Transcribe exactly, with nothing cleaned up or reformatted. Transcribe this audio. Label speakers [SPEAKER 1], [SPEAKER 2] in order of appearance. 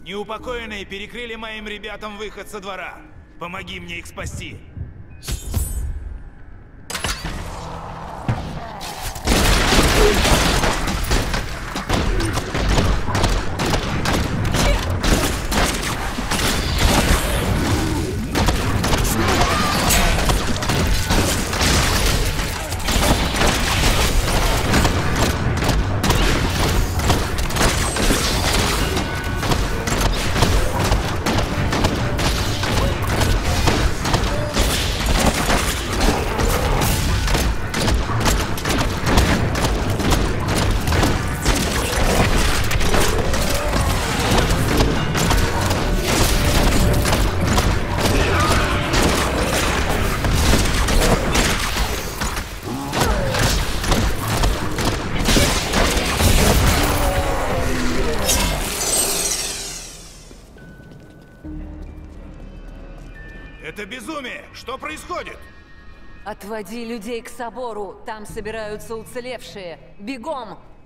[SPEAKER 1] Неупокоенные перекрыли моим ребятам выход со двора. Помоги мне их спасти. Это безумие! Что происходит?
[SPEAKER 2] Отводи людей к собору, там собираются уцелевшие. Бегом!